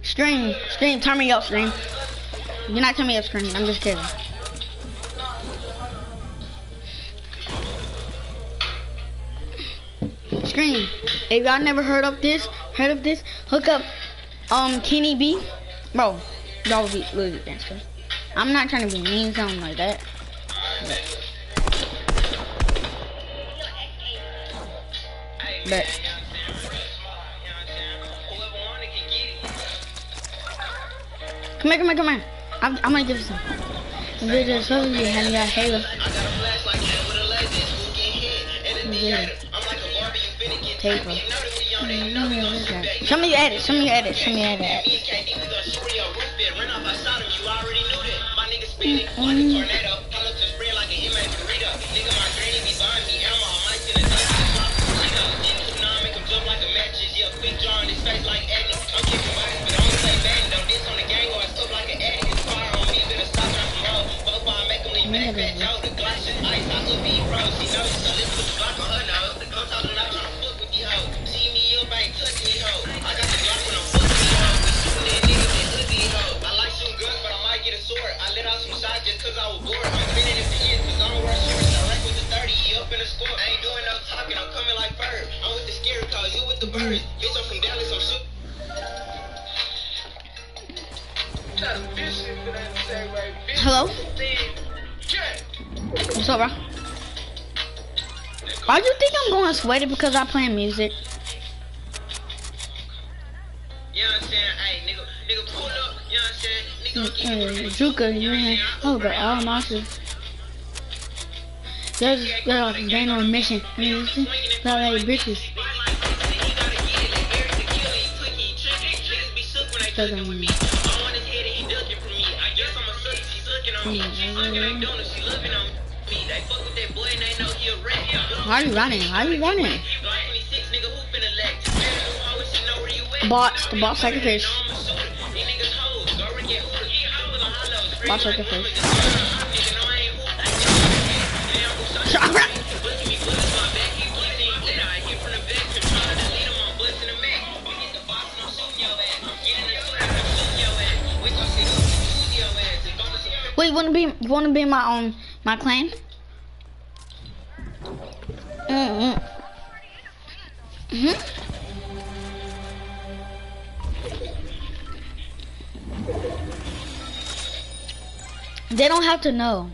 Stream, turn me up, Stream. You're not turning me up, Stream. I'm just kidding. Stream. If y'all never heard of this, hook up Kenny B. Bro, y'all will be literally dancing. I'm not trying to be mean, something like that. But come here. I'm gonna give you some. Video so you have your Halo. Yeah. Paper. Show me your edit. Hello? What's up, bro? Why do you think I'm going sweaty because I'm playing music? You know what I'm saying? Hey, nigga pull up, you know what I'm saying? Nigga Juka, you know, oh, but all monsters. They're on a mission. You see? Not like bitches. Why are you running? The bots like a fish. Bots like a fish. Wait, you wanna be my clan? They don't have to know.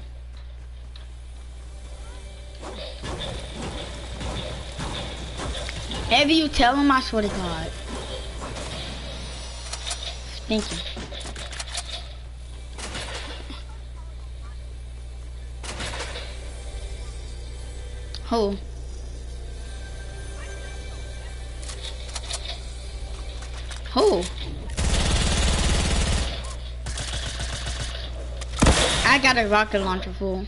If you tell them, I swear to God. Thank you. Who? I got a rocket launcher full.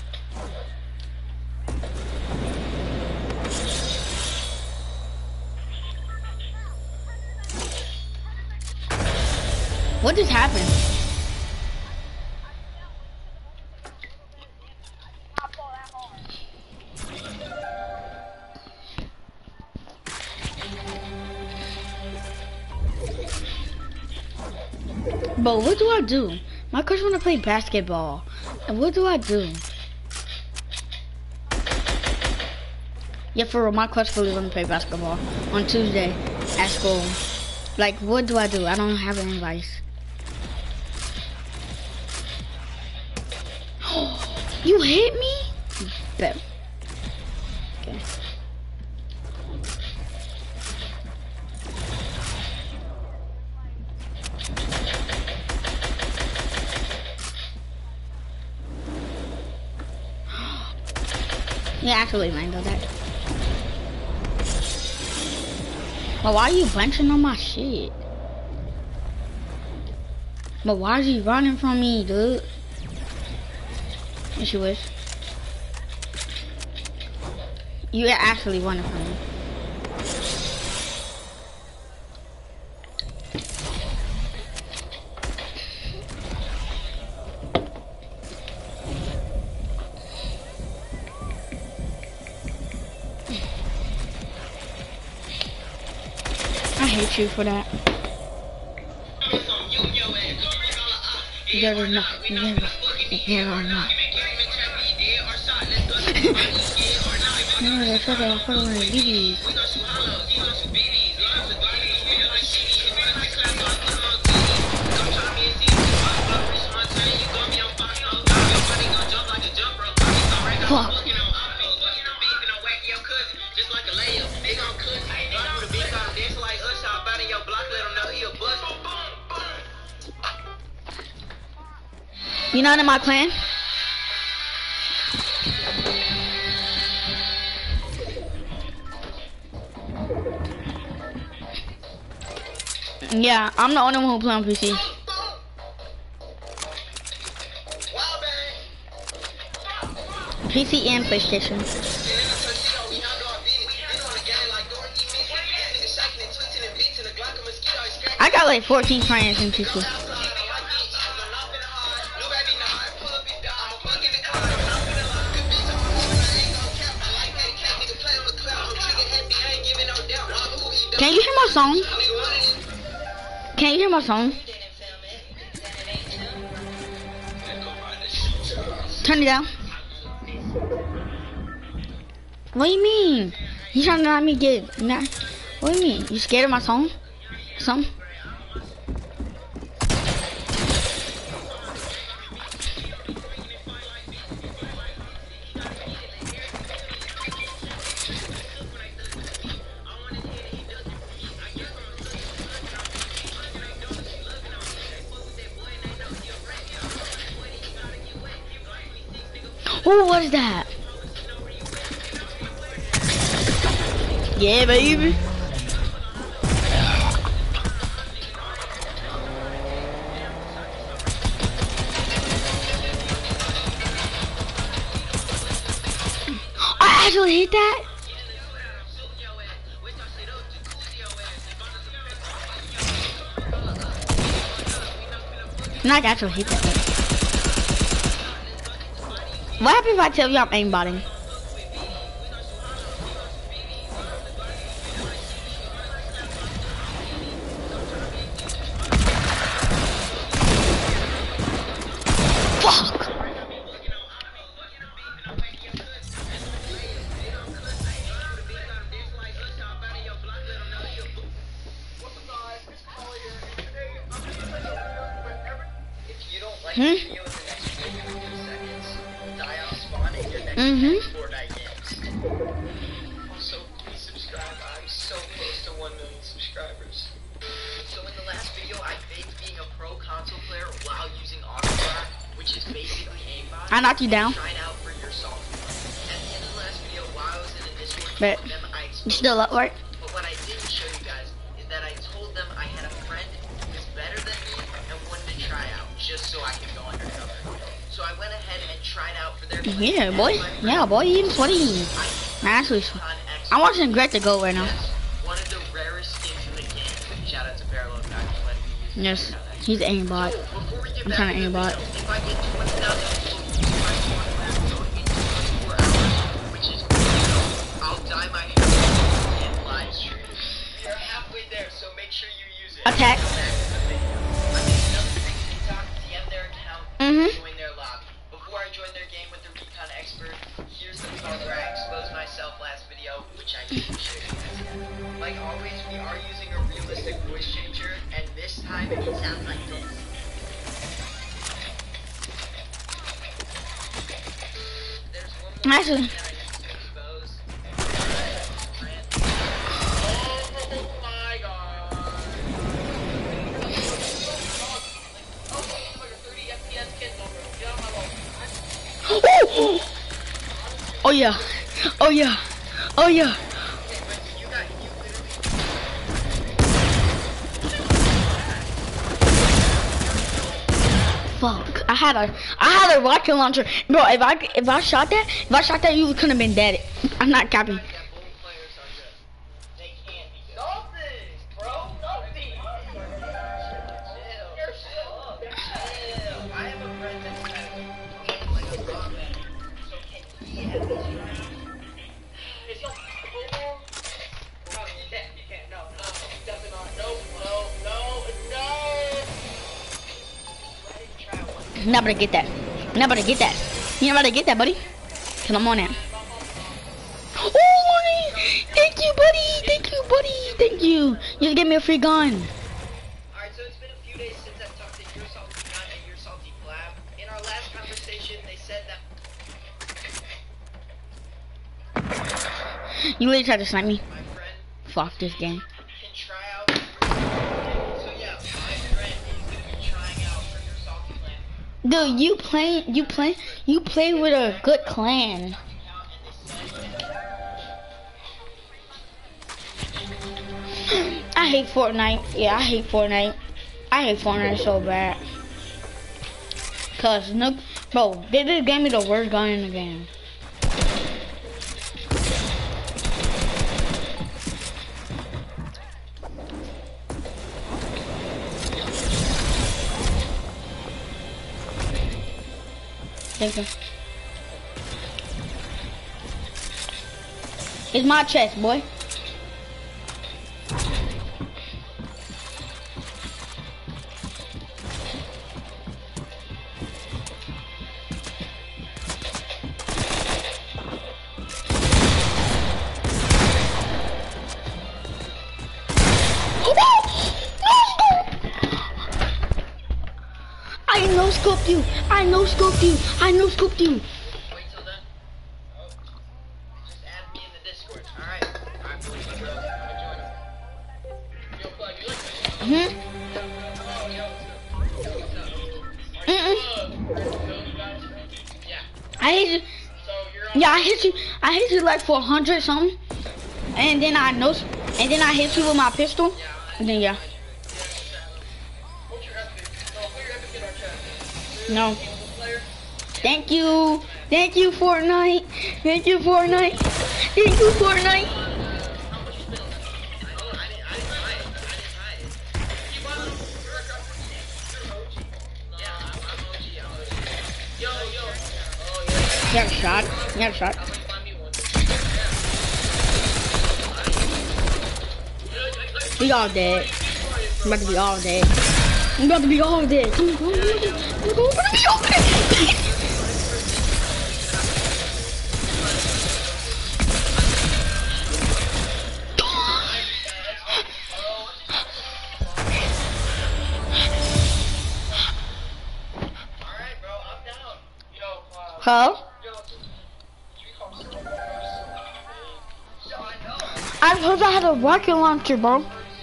What just happened? But what do I do? My coach wanna play basketball. And what do I do? Yeah, for real, my coach really wanna play basketball on Tuesday at school. Like, what do I do? I don't have any advice. You hit me? Bet. Okay. Yeah, actually, man, do that. But why are you bunching on my shit? But why is he running from me, dude? Yes, you wish. You actually running from me. I hate you for that. There or not. There or not. No, that's what I put on the DVDs. Fuck. You not in my clan? Yeah, I'm the only one who play on PC. PC and PlayStation. I got like 14 friends in PC. Can you hear my song? Can you hear my song? Turn it down. What do you mean? You trying to let me get nah. What do you mean? You scared of my song? Something? Oh, what is that? Yeah, baby. I actually hit that. Not actually hit that. What happens if I tell you I'm aimbotting? Fuck! Also, please subscribe. I'm so close to 1 million subscribers. So in the last video, I faked being a pro console player while using Octobar, which is basically aimbot. I knocked you down. Try it out for yourself. At the end of the last video, while I was in a Discord But with them, I you exposed still up, right? But what I didn't show you guys is that I told them I had a friend who was better than me and wanted to try out just so I could go undercover. So I went ahead and tried out for their Yeah, boy. Yeah, boy. You eating sweaty. Actually, I'm watching Greg to go right now. One of the rarest skins in the game. Shout out to Parallel Guy for letting me use it. Yes, he's aimbot. Before we get I'm back trying to the aimbot. video, if I get 20,000 people in 24 hours, which is I'll dye my hair and live stream. You're halfway there, so make sure you use it. Attack. Join their lobby. Before I joined their game with the Recon Expert, here's the part where I exposed myself last video, which I didn't show you. Like always, we are using a realistic voice changer, and this time it sounds like this. There's one more Actually. thing that I need to expose. Oh my god. Oh yeah. Oh yeah. Oh yeah. Fuck. I had a rocket launcher. Bro, if I shot that, you couldn't have been dead. I'm not capping. You're not about to get that. You're not about to get that. You're not about to get that, buddy. Cause I'm on it. Oh, thank you, buddy. Thank you, buddy. Thank you. You just gave me a free gun. Alright, so it's been a few days since I've talked to your salty nut and your salty blab. In our last conversation, they said that You literally tried to snipe me. my friend Fuck this game. can try out. So yeah, my friend is gonna be trying out for your salty clan. Dude, you play with a good clan. I hate Fortnite. Yeah, I hate Fortnite. I hate Fortnite so bad. Cause no, bro, they just gave me the worst gun in the game. Thank you. It's my chest, boy. I no scoped you. I no scoped you. I no scoped you. Wait till then. Oh. Just add me in the Discord. Alright. Alright, please, bro. I'm gonna join him. Yo, Plug, you like this? Mhm. Oh, yo, what's up? Yeah. I hit you. So you're on. Yeah, I hit you like for 100 something, and then I hit you with my pistol, and then yeah. What's your epic? So put your epic in our chat. No. Player? Thank you. Thank you, Fortnite. Thank you, Fortnite. Thank you, Fortnite. How much you spend on that? I didn't buy it. You bought it? You're OG. Yeah, I'm OG. Yo. Oh, yeah. You have a shot. You have a shot. Find me one. We all dead. I'm about to be all dead. I'm about to be all dead. Come on, come on, come on. I'm about to be all dead. Alright, bro, I'm down. Yo, Huh? I thought I had a rocket launcher, bro.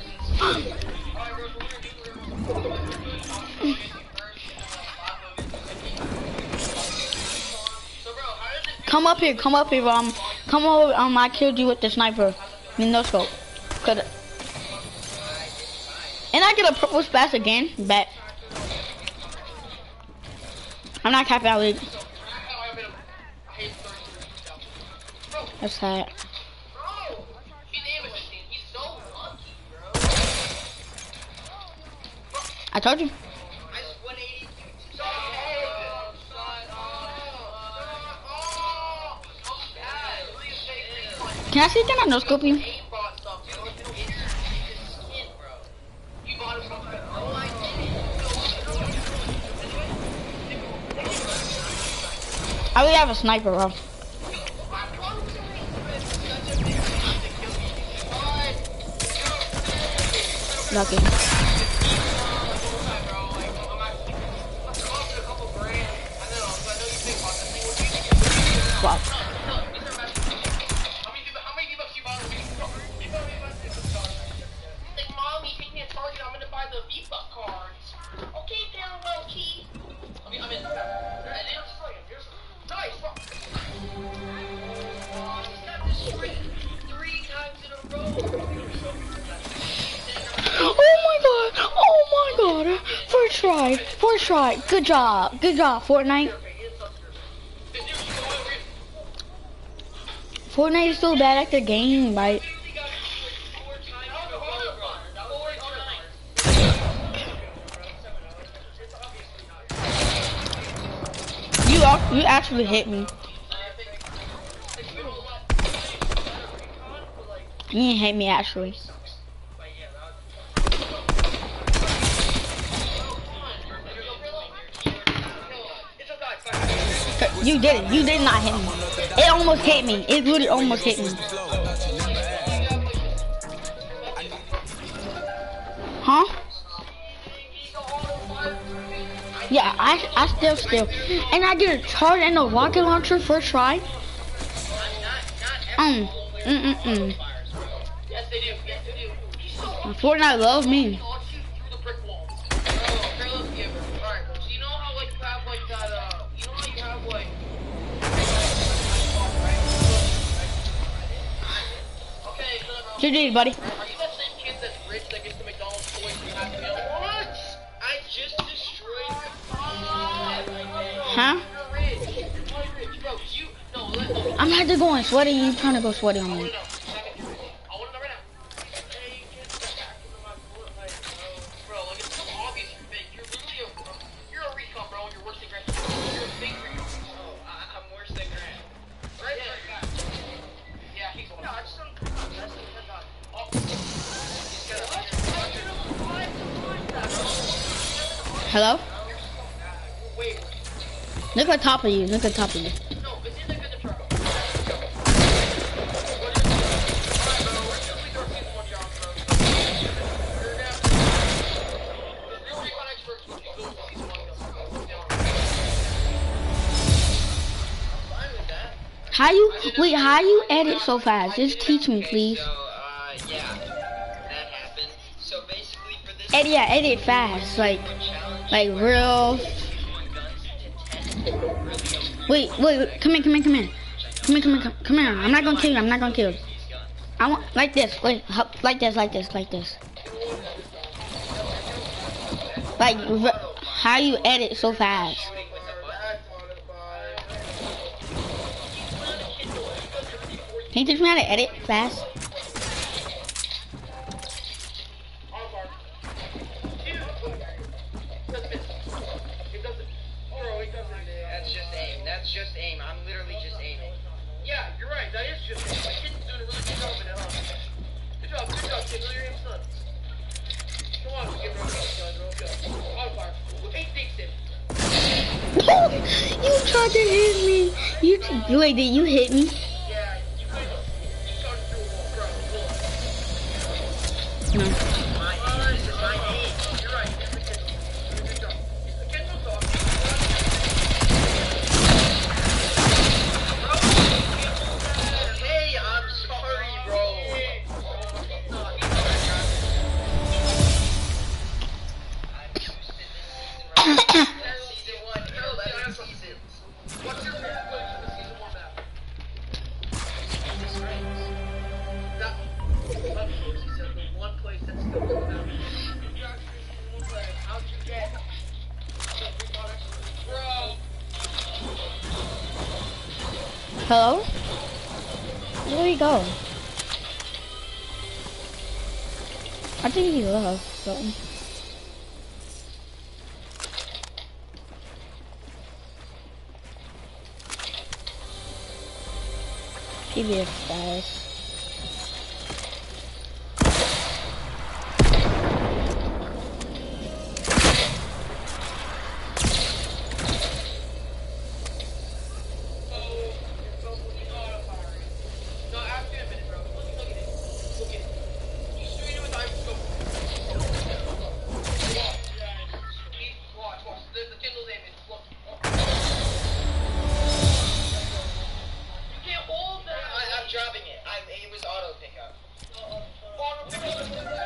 Come up here, come over, I killed you with the sniper. No scope. And I get a purple splash again, bet. I'm not capping out league. That's sad. I told you. Can I see can I no scope you? I really have a sniper, bro. Lucky. Wow. Oh my god. First try. Good job, Fortnite. Fortnite is so bad at the game, right? You actually hit me. You didn't hit me actually. You did it. You did not hit me. It almost hit me. It literally almost hit me. Huh? Yeah, I still. And I get a charge and a rocket launcher first try. Fortnite love me. You did, buddy. Are you that same kid that's rich that gets the McDonald's toys and half a meal? What? I just destroyed your Huh? You're rich. You're probably rich. Bro, you... No, I'm not to go in sweaty. You trying to go sweaty on me. I want to know right now. Hey, you can't get back into my bullet, like, bro, like, it's so obvious you're fake. You're literally you're a recon, bro, and you're worse than Grant. You're a fake recon. Oh, I'm worse than Grant. Right? Yeah, he's one. No, I just don't... Hello? Look at top of you. Look at top of you. No, it's in the good truck. How you edit so fast? Just teach me, please. Yeah, that happened. So basically for this Edit fast, like real. Wait, come here. I'm not gonna kill you. I want like this. Wait, like this. Like how you edit so fast? Can you teach me how to edit fast? That's just aim. I'm literally just aiming. Yeah, you're right. That is just aim. My kid's doing a really good job in it, huh? Good job, kid. Really, your aim's done. Come on, get real good. Autofire. Hey, Dixon. You tried to hit me. Wait, did you hit me? Yeah, you kind of. You started through a wall, bro. No. This is my aim. You're right. Good job. The kid will talk. Hey, I'm sorry, bro. Season 1. No, that's not seasons. What's your favorite place in the season 1 map? That one. He said the one place that's still going down. How'd you get? Bro. Hello? Where did he go? I think he left something. PBS guys. No, ask me in a minute, bro. Look at it. You straight it with Iron Scope. Watch. The Kindle's aiming. Look. You can't hold that. I'm dropping it. It was auto pickup. Auto pickup.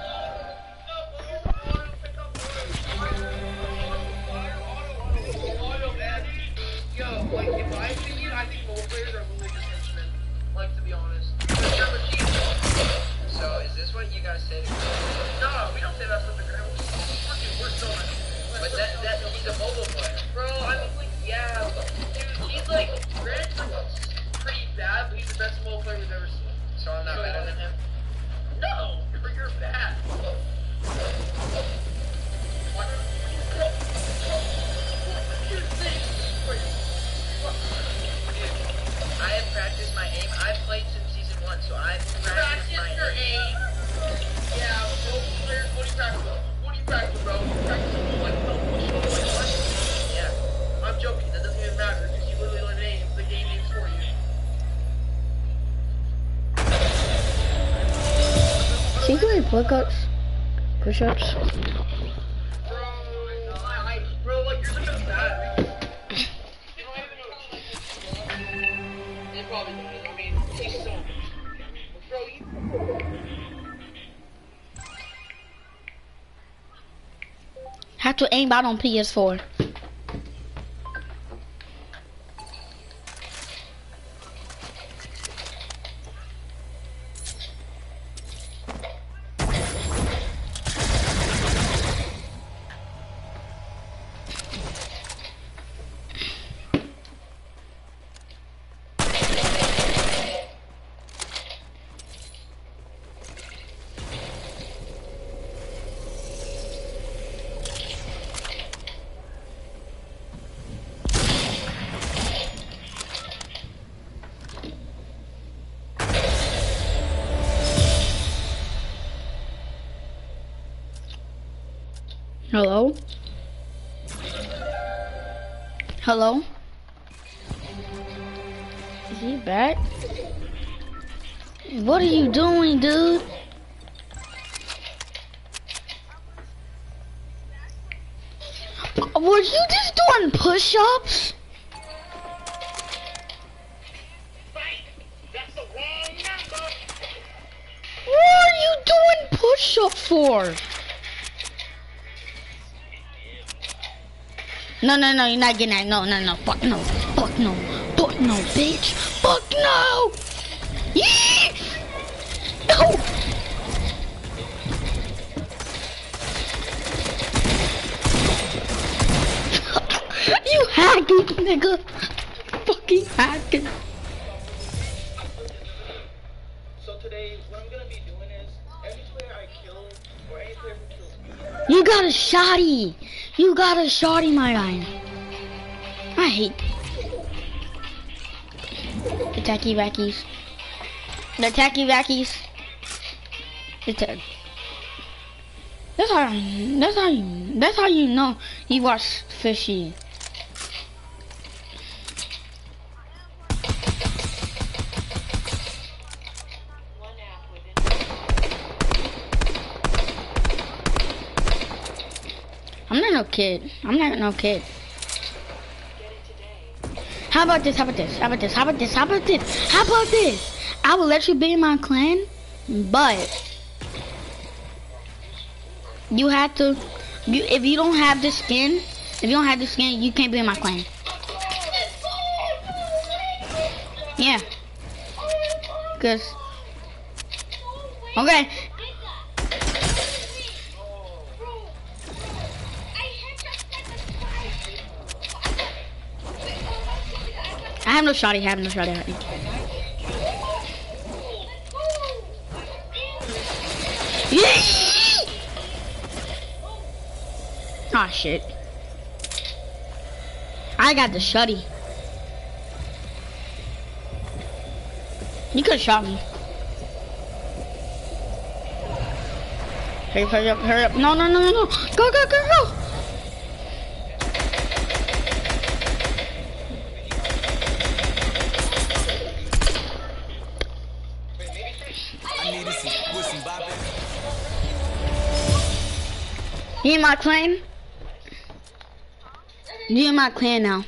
Auto, man. Yo, like, in my opinion, I think both players are really just henchmen. Like, to be honest. So, is this what you guys say to Grant? No, we don't say that stuff to Grant. We're so much. But he's a mobile player. Bro, I mean, like, yeah, but, dude, he's like, Grant's like, pretty bad, but he's the best mobile player we've ever seen. So I'm not better than him? No, you're bad. What? I have practiced my aim. I've played since season 1, so I've practiced my aim. Yeah, what do you practice? What do you practice, bro? You practice what? Yeah, I'm joking. That doesn't even matter because you literally learn aim. doing push-ups? Push-ups? Bro, like you're looking bad. You don't even know. They probably don't. I mean, he's so. Bro, Have to aim out on PS4. Hello? Hello? Is he back? What are you doing, dude? Were you just doing push-ups? What are you doing push-ups for? No, you're not getting that. No, fuck no, bitch, fuck no! Yeah! No! You hacking, nigga! Fucking hacking! So today, what I'm gonna be doing is, every player I kill, or any player who kills me, You got a shotty! You got a shotty, my guy. I hate the tacky vackies. The tacky vackies. That's how you know you watch fishy. I'm not no kid. How about this? I will let you be in my clan, but you have to. If you don't have the skin, you can't be in my clan. Yeah. Okay. I have no shotty. Yeah! Ah, shit. I got the shotty. You could've shot me. Hurry up. No. Go. You in my clan? You in my clan now.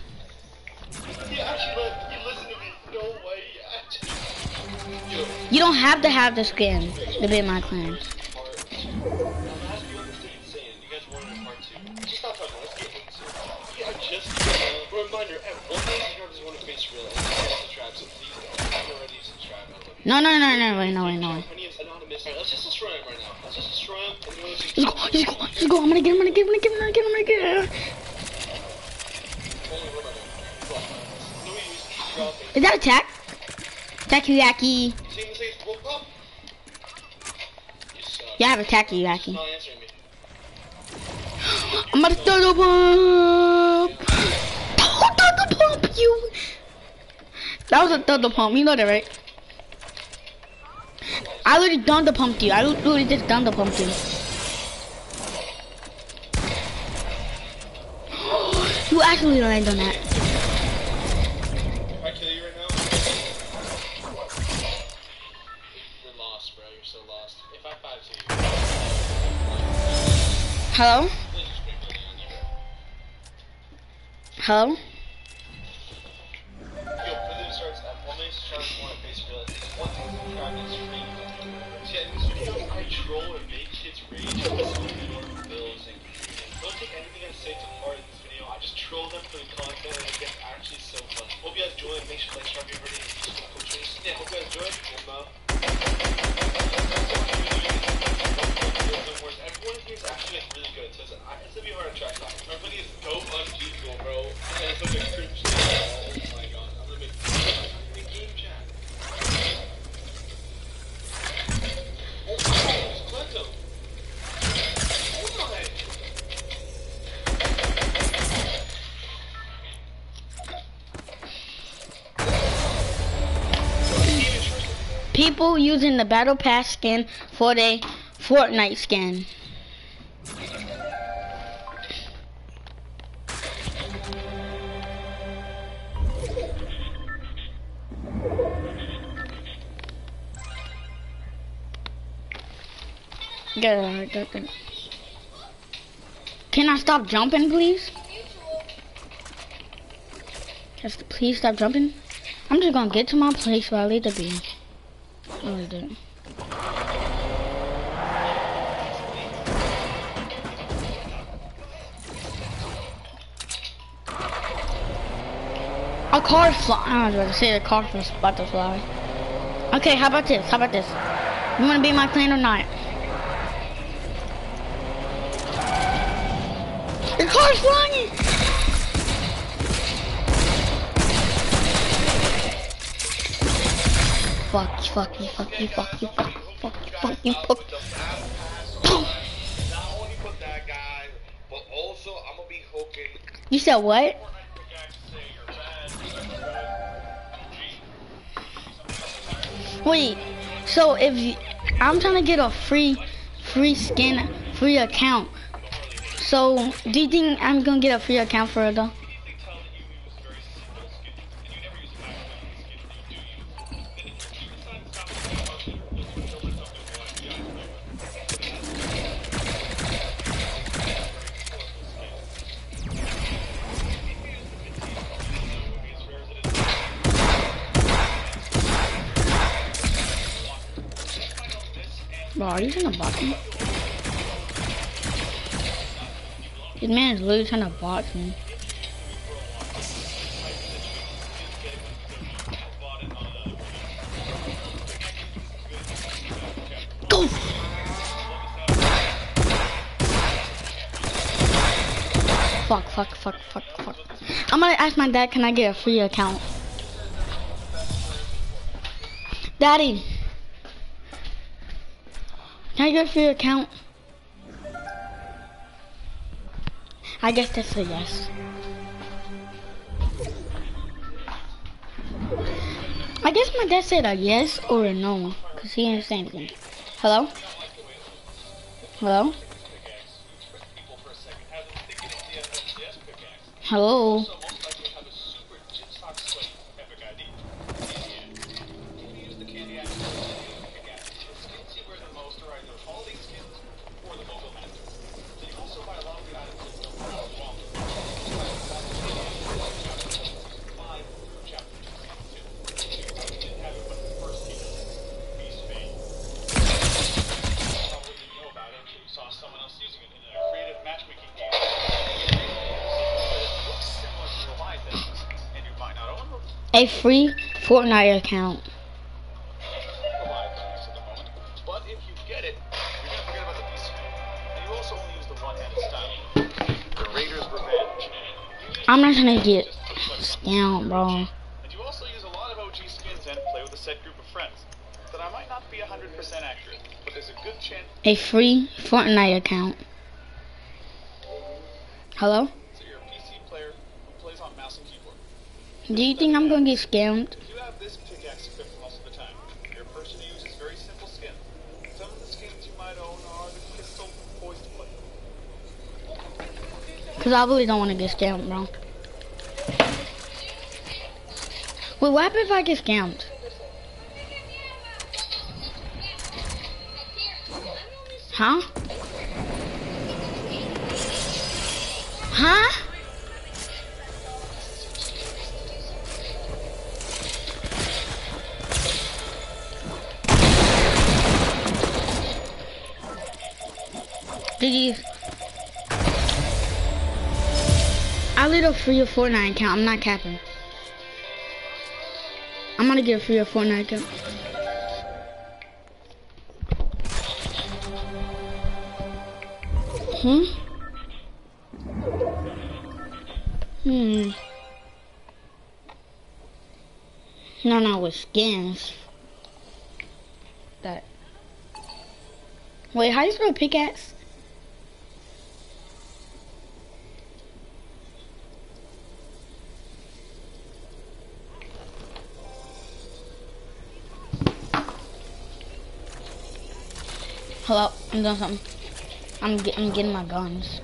You don't have to have the skin to be in my clan. No. Let's just destroy him right now. Let's just destroy him. Just go. I'm gonna get him. Is that attack? Takoyaki. Yeah, I have a takoyaki. I'm about to thunder pump. Thunder pump you. That was a thunder pump. You know that, right? I literally thunder pumped you. I literally just thunder pumped you. You actually land on that. If I kill you right now, we're lost, bro. You're so lost. If I 5-2 you. Hello? Hello? I troll and make kids rage and bills and don't take anything I say to heart in this video. I just troll them for the content and it gets actually so fun. Hope you guys enjoy it. Make sure to like, subscribe, everybody. Yeah, hope you guys enjoy it. Everyone here is actually like really good. So it's gonna be hard to track down. Everybody is dope on Google, bro. And it's like a cringe thing. Oh my god. I'm gonna make the game chat. Oh my, it's Clinton. Oh my. People using the Battle Pass skin for the Fortnite skin. Good. Can I stop jumping, please? Just please stop jumping. I'm just gonna get to my place where I need to be. Oh, dude. A car fly. I was about to say the car was about to fly. Okay, how about this? You wanna be my clan or not? The car's flying! Fuck you. Not only put that guy, but also I'm gonna be hooking. You said what? Wait, so if you, I'm trying to get a free skin, free account. So do you think I'm gonna get a free account for it though? Bro, are you trying to box me? This man is literally trying to box me. Go! Fuck. I'm gonna ask my dad, can I get a free account? Daddy! Can I get a free account? I guess that's a yes. I guess my dad said a yes or a no, because he didn't say anything. Hello? Hello? Hello? A free Fortnite account. But if you get it, you're gonna forget about the PC. And you also only use the one-handed style. The Raiders Revenge. I'm not gonna get scammed, bro. And you also use a lot of OG skins and play with a set group of friends. That I might not be 100% accurate, but there's a good chance. A free Fortnite account. Hello? So you're a PC player who plays on mouse and keyboard. Do you think I'm gonna get scammed? You have this pickaxe equipped most of the time. Your person uses very simple skin. Some of the skins you might own are the crystal poised plate. Cause I really don't want to get scammed, bro. Wait, what happens if I get scammed? Huh? Huh? Did you? I lit a free Fortnite account. I'm not capping. I'm gonna get a free Fortnite account. No, with skins. That. Wait, how do you spell pickaxe? Hello, I'm doing something. I'm getting my guns.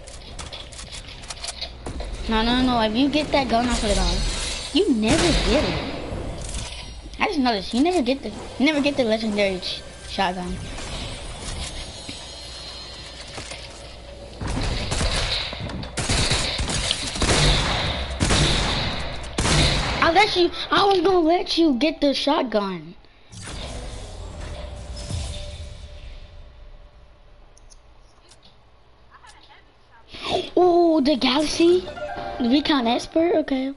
No. If you get that gun, I'll put it on. You never get it. I just noticed you never get the legendary shotgun. I was gonna let you get the shotgun. Oh, the Galaxy? The Recon Expert? Okay.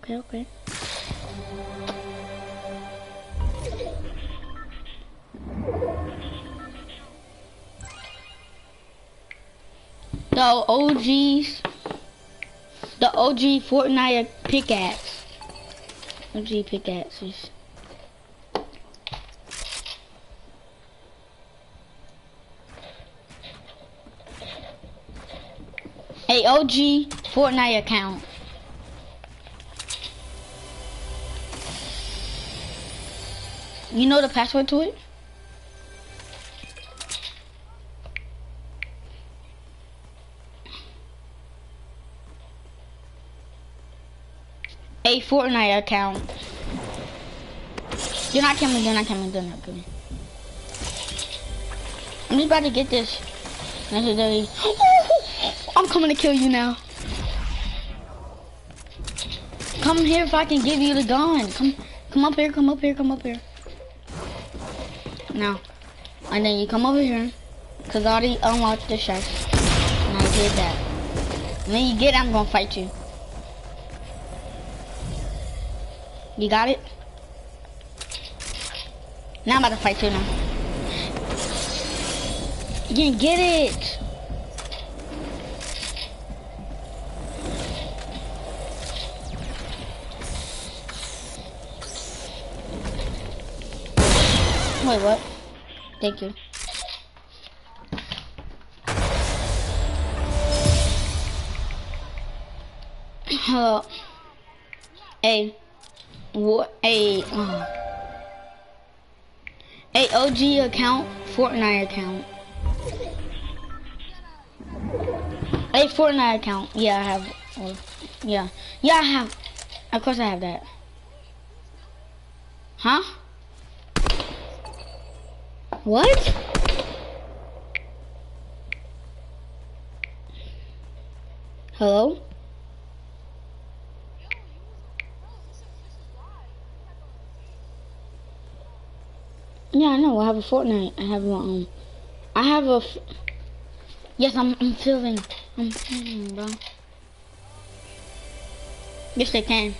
The OG Fortnite pickaxe. OG pickaxes. A OG Fortnite account. You know the password to it? A Fortnite account. You're not coming. I'm just about to get this legendary. I'm coming to kill you now. Come here if I can give you the gun. Come up here. Now. And then you come over here. Cause I already unlocked the chest. And I did that. And then you get it, I'm gonna fight you. You got it? Now I'm about to fight you now. You didn't get it. Wait, what? Thank you. Hello. Hey. What? Hey. Hey, OG account, Fortnite account. Hey, Fortnite account. Yeah, I have. Yeah, I have. Of course, I have that. Huh? What? Hello? Yeah, I know. I have a Fortnite. I have my I have a. Yes, I'm filming. I'm filming, bro. Yes, they can.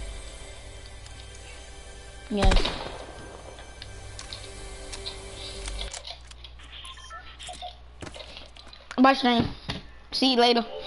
Yes. Bye, Shane. See you later.